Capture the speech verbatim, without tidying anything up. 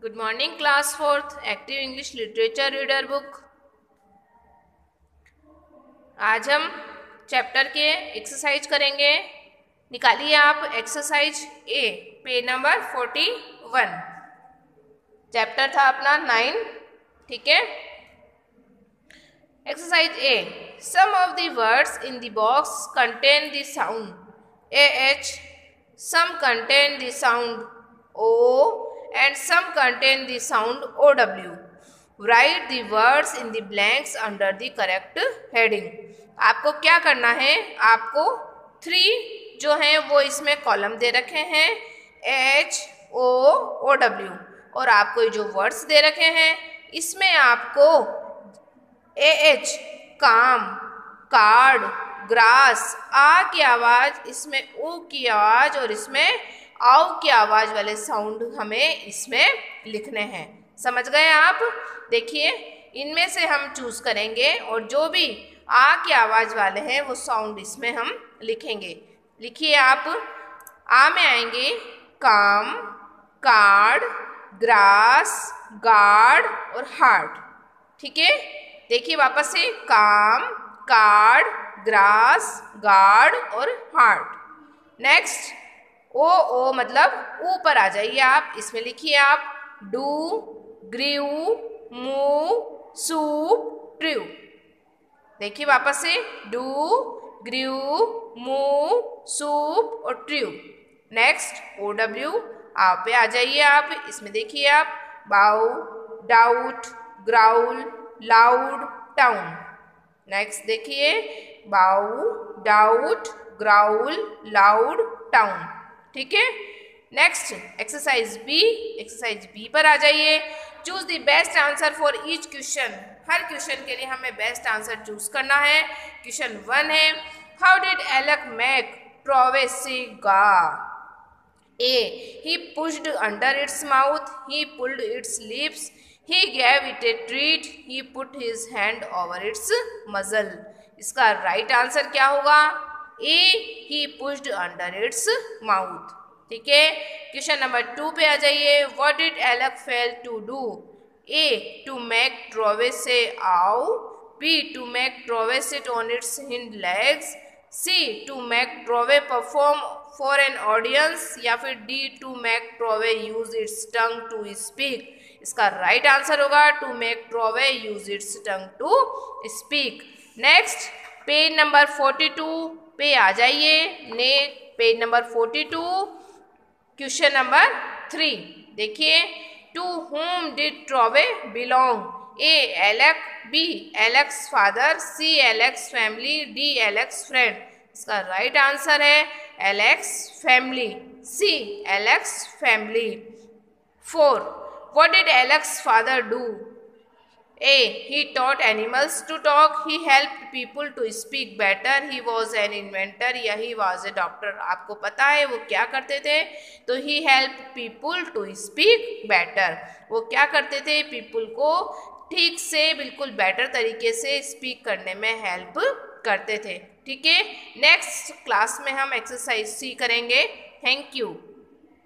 Good morning class fourth active English literature reader book. आज हम chapter के exercise करेंगे। निकालिए आप exercise A, page number forty one. Chapter था अपना नाइन, ठीक है। Exercise A, some of the words in the box contain the sound A H, some contain the sound O and some contain the sound O W. Write the words in the blanks under the correct heading. आपको क्या करना है, आपको three जो हैं वो इसमें column दे रखे हैं H O O W, और आपको जो वर्ड्स दे रखे हैं इसमें आपको A H calm, card, grass, आ की आवाज़, इसमें ऊ की आवाज़ और इसमें आओ की आवाज़ वाले साउंड हमें इसमें लिखने हैं। समझ गए आप? देखिए, इनमें से हम चूज़ करेंगे और जो भी आ की आवाज़ वाले हैं वो साउंड इसमें हम लिखेंगे। लिखिए आप। आ में आएंगे काम, कार्ड, ग्रास, गार्ड और हार्ट, ठीक है। देखिए वापस से, काम, कार्ड, ग्रास, गार्ड और हार्ट। नेक्स्ट ओ ओ मतलब ऊपर आ जाइए आप, इसमें लिखिए आप do, groove, move, soup, true. देखिए वापस से, डू, ग्रीव, मूव, सूप और ट्रू। नेक्स्ट ओ डब्ल्यू, आप पे आ जाइए आप, इसमें देखिए आप bough, doubt, growl, loud, town. Next देखिए bough, doubt, growl, loud, town, ठीक है। Next exercise B, exercise B पर आ जाइए। Choose the best answer for each question. हर क्वेश्चन के लिए हमें बेस्ट आंसर चूज करना है। क्वेश्चन वन है, how did Alec make ट्रॉवे say गा? A, he pushed under its mouth, he pulled its lips, he gave it a treat, he put his hand over its muzzle. इसका right answer क्या होगा? A, he pushed under its mouth, ठीक है। Question number two पे आ जाइए। What did Alec fail to do? A, to make ट्रॉवे say ow, B, to make Trovey sit on its hind legs, C, to make Trovey perform for an audience, या फिर D, to make Trovey use its tongue to speak. इसका right answer होगा to make Trovey use its tongue to speak. Next page number forty two पे आ जाइए। ने page number forty to, question number three. देखिए, to whom did Trovey belong? A, Alec, B, Alec's father, C, Alec's family, D, Alec's friend. इसका right answer है Alec's family, C, Alec's family. Four, what did Alec's father do? A, he taught animals to talk, he helped people to speak better, he was an inventor, या he was a doctor। आपको पता है वो क्या करते थे? तो he helped people to speak better। वो क्या करते थे? पीपल को ठीक से, बिल्कुल बेटर तरीके से स्पीक करने में हेल्प करते थे, ठीक है। नेक्स्ट क्लास में हम एक्सरसाइज सी करेंगे। Thank you.